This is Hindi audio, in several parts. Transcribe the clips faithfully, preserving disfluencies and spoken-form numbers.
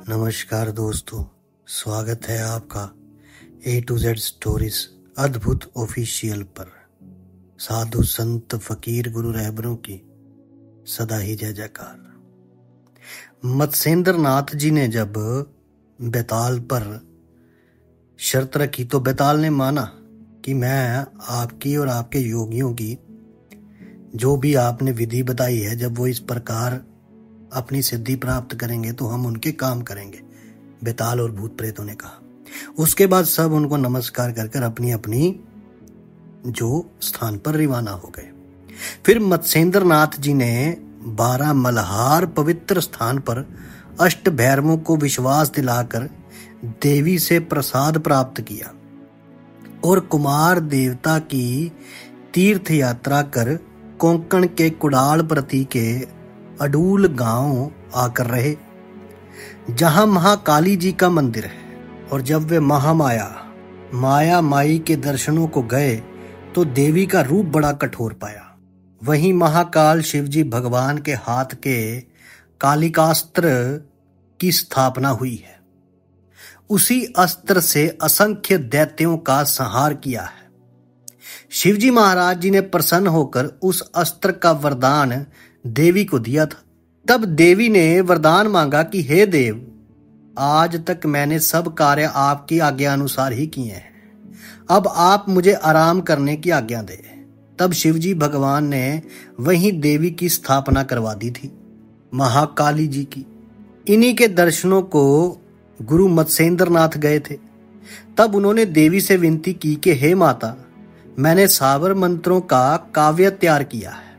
नमस्कार दोस्तों, स्वागत है आपका ए टू जेड स्टोरीज अद्भुत ऑफिशियल पर। साधु संत फकीर गुरु रहबरों की सदा ही जय जयकार। मत्स्येंद्र नाथ जी ने जब बेताल पर शर्त रखी तो बेताल ने माना कि मैं आपकी और आपके योगियों की जो भी आपने विधि बताई है, जब वो इस प्रकार अपनी सिद्धि प्राप्त करेंगे तो हम उनके काम करेंगे। बेताल और भूत प्रेतों ने कहा। उसके बाद सब उनको नमस्कार कर कर अपनी अपनी जो स्थान पर रवाना हो गए। फिर मत्स्येंद्र नाथ जी ने बारह मल्हार पवित्र स्थान पर अष्ट भैरवों को विश्वास दिलाकर देवी से प्रसाद प्राप्त किया और कुमार देवता की तीर्थ यात्रा कर कोंकण के कुडाल प्रति के अडूल गांव आकर रहे, जहां महाकाली जी का मंदिर है। और जब वे महामाया माया माई के दर्शनों को गए तो देवी का रूप बड़ा कठोर पाया। वहीं महाकाल शिवजी भगवान के हाथ के कालिकास्त्र की स्थापना हुई है। उसी अस्त्र से असंख्य दैत्यों का संहार किया है। शिवजी महाराज जी ने प्रसन्न होकर उस अस्त्र का वरदान देवी को दिया था। तब देवी ने वरदान मांगा कि हे देव, आज तक मैंने सब कार्य आपकी आज्ञा अनुसार ही किए हैं, अब आप मुझे आराम करने की आज्ञा दे। तब शिवजी भगवान ने वहीं देवी की स्थापना करवा दी थी, महाकाली जी की। इन्हीं के दर्शनों को गुरु मत्स्येंद्र नाथ गए थे। तब उन्होंने देवी से विनती की कि हे माता, मैंने सावर मंत्रों का काव्य तैयार किया है,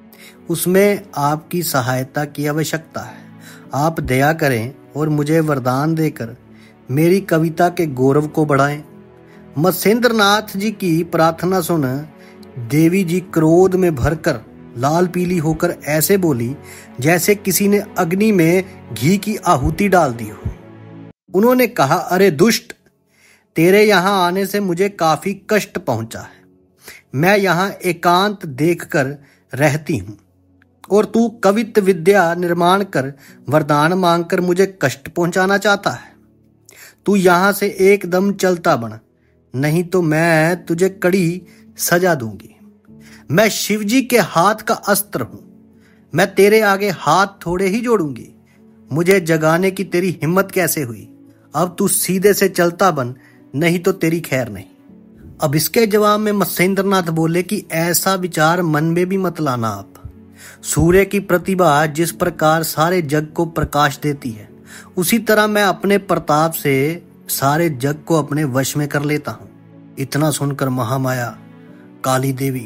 उसमें आपकी सहायता की आवश्यकता है। आप दया करें और मुझे वरदान देकर मेरी कविता के गौरव को बढ़ाएं। मत्स्येंद्र नाथ जी की प्रार्थना सुन देवी जी क्रोध में भरकर लाल पीली होकर ऐसे बोली जैसे किसी ने अग्नि में घी की आहुति डाल दी हो। उन्होंने कहा, अरे दुष्ट, तेरे यहाँ आने से मुझे काफी कष्ट पहुंचा है। मैं यहाँ एकांत देखकर रहती हूँ और तू कवित्व विद्या निर्माण कर वरदान मांगकर मुझे कष्ट पहुंचाना चाहता है। तू यहां से एकदम चलता बन, नहीं तो मैं तुझे कड़ी सजा दूंगी। मैं शिवजी के हाथ का अस्त्र हूं, मैं तेरे आगे हाथ थोड़े ही जोड़ूंगी। मुझे जगाने की तेरी हिम्मत कैसे हुई? अब तू सीधे से चलता बन, नहीं तो तेरी खैर नहीं। अब इसके जवाब में मत्स्येंद्र नाथ बोले कि ऐसा विचार मन में भी मत लाना आप। सूर्य की प्रतिभा जिस प्रकार सारे जग को प्रकाश देती है, उसी तरह मैं अपने प्रताप से सारे जग को अपने वश में कर लेता हूं। इतना सुनकर महामाया काली देवी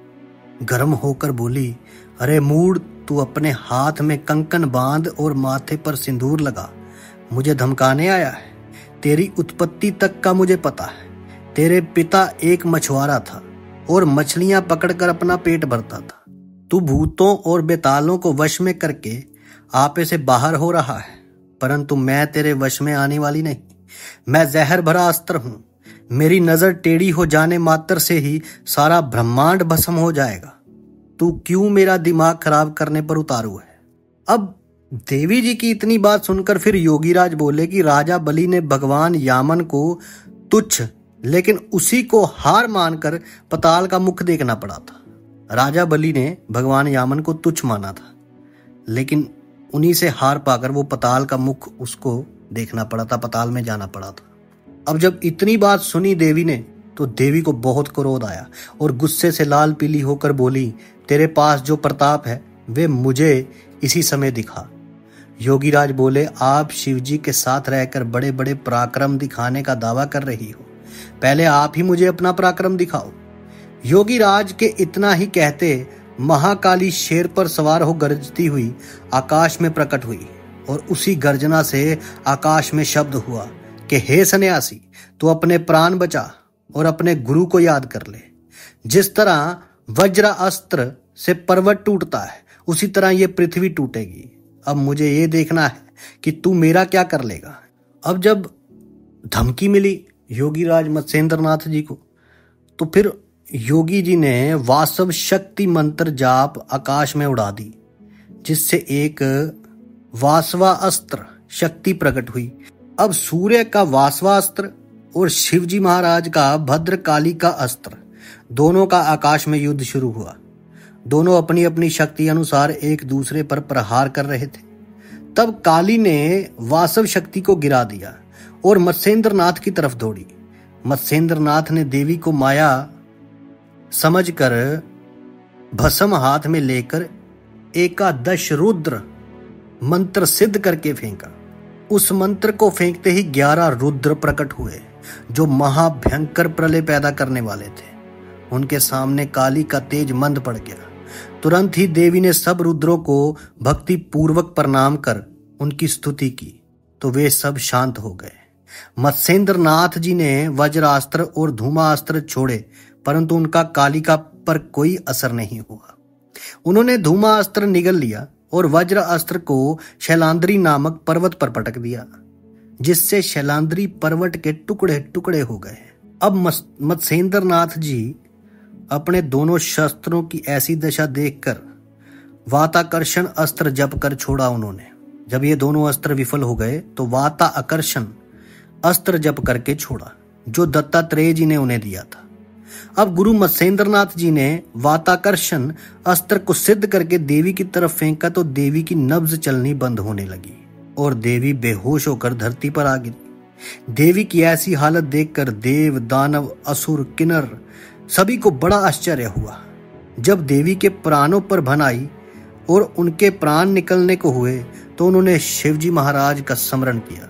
गर्म होकर बोली, अरे मूढ़, तू अपने हाथ में कंकन बांध और माथे पर सिंदूर लगा, मुझे धमकाने आया है। तेरी उत्पत्ति तक का मुझे पता है। तेरे पिता एक मछुआरा था और मछलियां पकड़कर अपना पेट भरता था। तू भूतों और बेतालों को वश में करके आपे से बाहर हो रहा है, परंतु मैं तेरे वश में आने वाली नहीं। मैं जहर भरा अस्त्र हूं। मेरी नजर टेढ़ी हो जाने मात्र से ही सारा ब्रह्मांड भस्म हो जाएगा। तू क्यों मेरा दिमाग खराब करने पर उतारू है? अब देवी जी की इतनी बात सुनकर फिर योगीराज बोले कि राजा बलि ने भगवान यामन को तुच्छ लेकिन उसी को हार मानकर पताल का मुख देखना पड़ा था। राजा बलि ने भगवान यामन को तुच्छ माना था, लेकिन उन्हीं से हार पाकर वो पताल का मुख उसको देखना पड़ा था, पताल में जाना पड़ा था। अब जब इतनी बात सुनी देवी ने तो देवी को बहुत क्रोध आया और गुस्से से लाल पीली होकर बोली, तेरे पास जो प्रताप है वे मुझे इसी समय दिखा। योगीराज बोले, आप शिवजी के साथ रहकर बड़े बड़े पराक्रम दिखाने का दावा कर रही हो, पहले आप ही मुझे अपना पराक्रम दिखाओ। योगीराज के इतना ही कहते महाकाली शेर पर सवार हो गरजती हुई आकाश में प्रकट हुई और उसी गर्जना से आकाश में शब्द हुआ कि हे सन्यासी, तू अपने प्राण बचा और अपने गुरु को याद कर ले। जिस तरह वज्र अस्त्र से पर्वत टूटता है, उसी तरह ये पृथ्वी टूटेगी। अब मुझे ये देखना है कि तू मेरा क्या कर लेगा। अब जब धमकी मिली योगीराज मत्स्येंद्र नाथ जी को, तो फिर योगी जी ने वासव शक्ति मंत्र जाप आकाश में उड़ा दी, जिससे एक वासवा अस्त्र शक्ति प्रकट हुई। अब सूर्य का वासवास्त्र और शिवजी महाराज का भद्रकाली का अस्त्र, दोनों का आकाश में युद्ध शुरू हुआ। दोनों अपनी अपनी शक्ति अनुसार एक दूसरे पर प्रहार कर रहे थे। तब काली ने वासव शक्ति को गिरा दिया और मत्स्येंद्रनाथ की तरफ दौड़ी। मत्स्येंद्रनाथ ने देवी को माया समझकर भस्म हाथ में लेकर एकादश रुद्र मंत्र सिद्ध करके फेंका। उस मंत्र को फेंकते ही ग्यारह रुद्र प्रकट हुए जो महाभयंकर प्रलय पैदा करने वाले थे। उनके सामने काली का तेज मंद पड़ गया। तुरंत ही देवी ने सब रुद्रों को भक्ति पूर्वक प्रणाम कर उनकी स्तुति की तो वे सब शांत हो गए। मत्स्येंद्रनाथ जी ने वज्रास्त्र और धूमास्त्र छोड़े परंतु उनका कालिका पर कोई असर नहीं हुआ। उन्होंने धूमास्त्र निगल लिया और वज्र अस्त्र को शैलांद्री नामक पर्वत पर पटक दिया जिससे शैलांद्री पर्वत के टुकड़े टुकड़े हो गए। अब मत्स्येंद्रनाथ जी अपने दोनों शस्त्रों की ऐसी दशा देखकर वाताकर्षण अस्त्र जप कर छोड़ा उन्होंने। जब ये दोनों अस्त्र विफल हो गए तो वाता आकर्षण अस्त्र जप करके छोड़ा जो दत्तात्रेय जी ने उन्हें दिया था। अब गुरु मत्स्येंद्रनाथ जी ने वाताकर्षण अस्त्र को सिद्ध करके देवी की तरफ फेंका तो देवी की नब्ज चलनी बंद होने लगी और देवी बेहोश होकर धरती पर आ गिरी। देवी की ऐसी हालत देखकर देव, दानव, असुर, किन्नर सभी को बड़ा आश्चर्य हुआ। जब देवी के प्राणों पर भन आई और उनके प्राण निकलने को हुए तो उन्होंने शिवजी महाराज का स्मरण किया।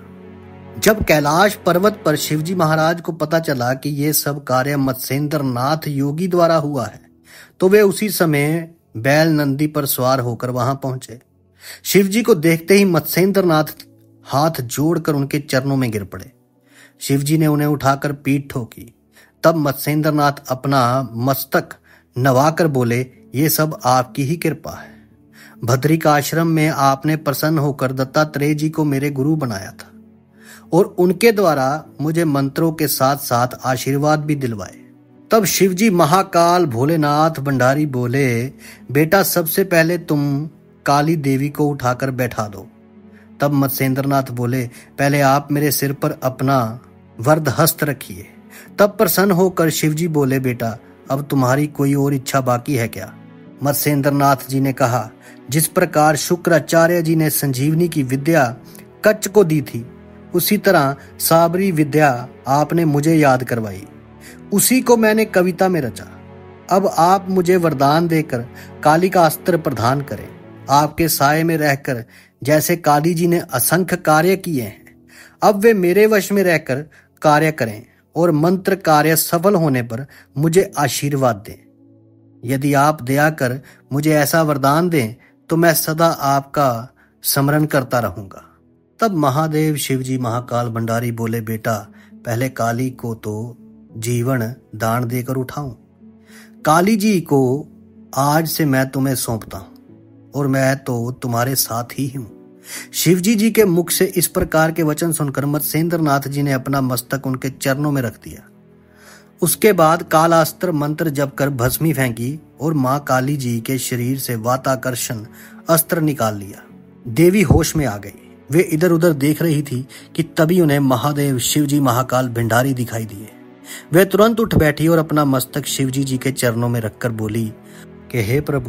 जब कैलाश पर्वत पर शिवजी महाराज को पता चला कि ये सब कार्य मत्स्येंद्रनाथ योगी द्वारा हुआ है तो वे उसी समय बैल नंदी पर सवार होकर वहां पहुंचे। शिवजी को देखते ही मत्स्येंद्रनाथ हाथ जोड़कर उनके चरणों में गिर पड़े। शिवजी ने उन्हें उठाकर पीठ ठोकी। तब मत्स्येंद्रनाथ अपना मस्तक नवाकर बोले, ये सब आपकी ही कृपा है। भद्रिका आश्रम में आपने प्रसन्न होकर दत्तात्रेय जी को मेरे गुरु बनाया था और उनके द्वारा मुझे मंत्रों के साथ साथ आशीर्वाद भी दिलवाए। तब शिवजी महाकाल भोलेनाथ भंडारी बोले, बेटा सबसे पहले तुम काली देवी को उठाकर बैठा दो। तब मत्स्येंद्रनाथ बोले, पहले आप मेरे सिर पर अपना वरद हस्त रखिए। तब प्रसन्न होकर शिवजी बोले, बेटा अब तुम्हारी कोई और इच्छा बाकी है क्या? मत्स्येंद्रनाथ जी ने कहा, जिस प्रकार शुक्राचार्य जी ने संजीवनी की विद्या कच्च को दी थी उसी तरह साबरी विद्या आपने मुझे याद करवाई, उसी को मैंने कविता में रचा। अब आप मुझे वरदान देकर काली का अस्त्र प्रदान करें। आपके साये में रहकर जैसे काली जी ने असंख्य कार्य किए हैं, अब वे मेरे वश में रहकर कार्य करें और मंत्र कार्य सफल होने पर मुझे आशीर्वाद दें। यदि आप दया कर मुझे ऐसा वरदान दें तो मैं सदा आपका स्मरण करता रहूंगा। तब महादेव शिवजी महाकाल भंडारी बोले, बेटा पहले काली को तो जीवन दान देकर उठाऊं। काली जी को आज से मैं तुम्हें सौंपता हूं और मैं तो तुम्हारे साथ ही हूं। शिवजी जी के मुख से इस प्रकार के वचन सुनकर मत्स्येंद्रनाथ जी ने अपना मस्तक उनके चरणों में रख दिया। उसके बाद कालास्त्र मंत्र जप कर भस्मी फेंकी और मां काली जी के शरीर से वाताकर्षण अस्त्र निकाल लिया। देवी होश में आ गई। वे इधर उधर देख रही थी कि तभी उन्हें महादेव शिवजी महाकाल भंडारी दिखाई दिए। वे तुरंत उठ बैठी और अपना मस्तक शिवजी जी के चरणों में रखकर बोली कि हे प्रभु,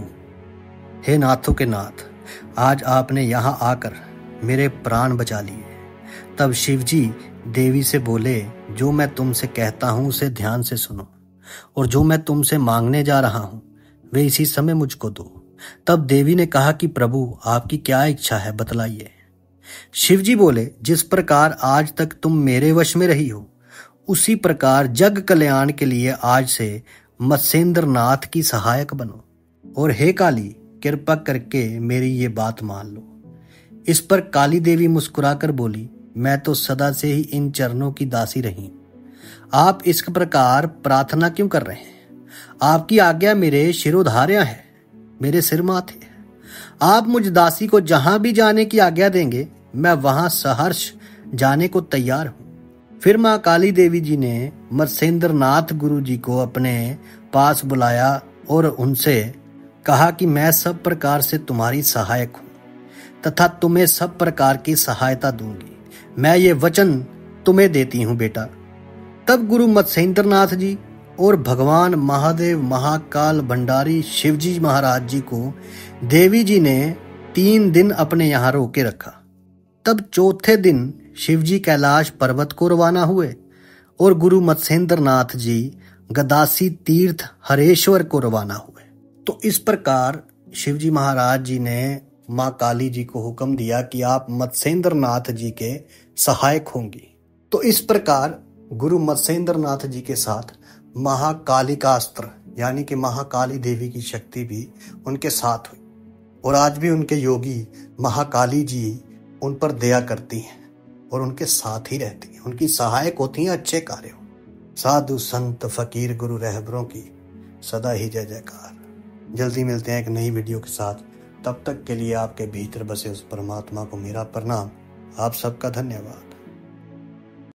हे नाथों के नाथ, आज आपने यहाँ आकर मेरे प्राण बचा लिए। तब शिवजी देवी से बोले, जो मैं तुमसे कहता हूँ उसे ध्यान से सुनो और जो मैं तुमसे मांगने जा रहा हूँ वे इसी समय मुझको दो। तब देवी ने कहा कि प्रभु आपकी क्या इच्छा है, बतलाइए। शिवजी बोले, जिस प्रकार आज तक तुम मेरे वश में रही हो उसी प्रकार जग कल्याण के लिए आज से मत्स्येंद्रनाथ की सहायक बनो और हे काली कृपा करके मेरी ये बात मान लो। इस पर काली देवी मुस्कुराकर बोली, मैं तो सदा से ही इन चरणों की दासी रही। आप इस प्रकार प्रार्थना क्यों कर रहे हैं? आपकी आज्ञा मेरे शिरोधार्य है, मेरे सिर माथे। आप मुझ दासी को जहां भी जाने की आज्ञा देंगे मैं वहां सहर्ष जाने को तैयार हूं। फिर मां काली देवी जी ने मत्स्येंद्रनाथ गुरु जी को अपने पास बुलाया और उनसे कहा कि मैं सब प्रकार से तुम्हारी सहायक हूं। तथा तुम्हें सब प्रकार की सहायता दूंगी। मैं ये वचन तुम्हें देती हूँ बेटा। तब गुरु मत्स्येंद्रनाथ जी और भगवान महादेव महाकाल भंडारी शिवजी महाराज जी को देवी जी ने तीन दिन अपने यहाँ रोके रखा। तब चौथे दिन शिवजी कैलाश पर्वत को रवाना हुए और गुरु मत्स्येंद्रनाथ जी गदासी तीर्थ हरेश्वर को रवाना हुए। तो इस प्रकार शिवजी महाराज जी ने माँ काली जी को हुक्म दिया कि आप मत्स्येंद्रनाथ जी के सहायक होंगी। तो इस प्रकार गुरु मत्स्येंद्रनाथ जी के साथ महाकालिकास्त्र यानी कि महाकाली देवी की शक्ति भी उनके साथ हुई और आज भी उनके योगी महाकाली जी उन पर दया करती हैं और उनके साथ ही रहती हैं, उनकी सहायक होती हैं अच्छे कार्यों। साधु संत फकीर गुरु रहबरों की सदा ही जय जयकार। जल्दी मिलते हैं एक नई वीडियो के साथ। तब तक के लिए आपके भीतर बसे उस परमात्मा को मेरा प्रणाम। आप सबका धन्यवाद।